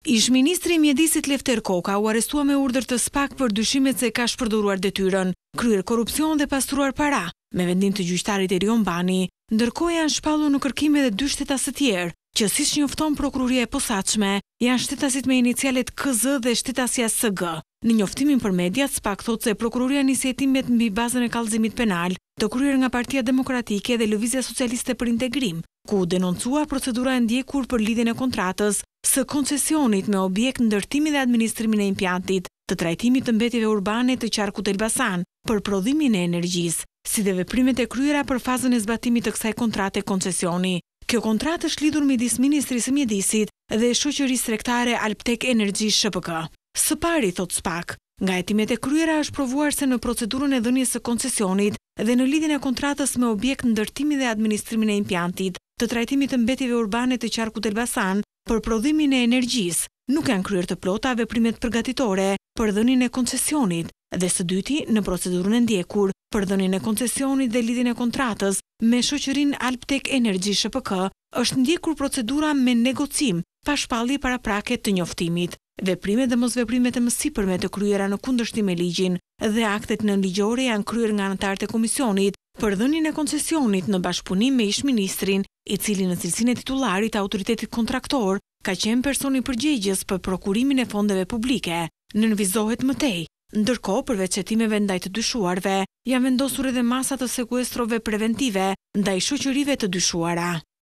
Ish-ministri i Mjedisit Lefter Koka u arrestua me urdhër të SPAK për dyshimet se ka shpërdoruar detyrën, kryer korrupsion dhe pastruar para, me vendim të gjyqtarit Erion Bani, ndërkohë janë shpallur në kërkime dhe 2 shtetas të tjerë, që siç njofton prokuroria e posaçme, janë shtetasit me inicialet KZ dhe shtetasja SG. Në njoftimin për mediat, SPAK thotë se prokuroria nisi hetimet mbi bazën e kallëzimit penal, të kryer nga Partia Demokratike dhe Lëvizja Socialiste për Integrim, ku denoncua procedura e ndjekur për lidhjen e kontratës së koncesionit me objekt ndërtimi dhe administrimin e impjantit të trajtimit të mbetjeve urbane të qarkut Elbasan për prodhimin e energjisë, si dhe veprimet e kryera për fazën e zbatimit të kësaj kontrate koncesioni. Kjo kontratë është lidhur midis Ministrisë së Mjedisit dhe shoqërisë tregtare Alptek Energy ShPK. Së pari, thot SPAK, nga hetimet e kryera është provuar se në procedurën e dhënies së koncesionit dhe në lidhjen e kontratës me objekt ndërtimi dhe administrimin e impjantit të trajtimit të mbetjeve urbane të qarkut Elbasan për prodhimin e energjisë, nuk janë kryer të plota veprimet përgatitore për dhënien e koncesionit, dhe së dyti, në procedurën e ndjekur për dhënien e koncesionit dhe lidhjen e kontratës me shoqërinë Alptek Energy ShPK, është ndjekur procedura me negocim pa shpallje paraprake të njoftimit. Veprimet dhe mosveprimet e mësipërme të kryera në kundërshtim me ligjin dhe aktet nënligjore janë kryer nga anëtarët e komisionit për dhënien e koncesionit në bashkëpunim me ish-ministrin, i cili në cilësinë e titularit të autoritetit kontraktor ka qenë personi përgjegjës për prokurimin e fondeve publike. Nënvizohet mëtej. Ndërkohë, përveç hetimeve ndaj të dyshuarve, janë vendosur edhe masa të sekuestrove preventive ndaj shoqërive të dyshuara.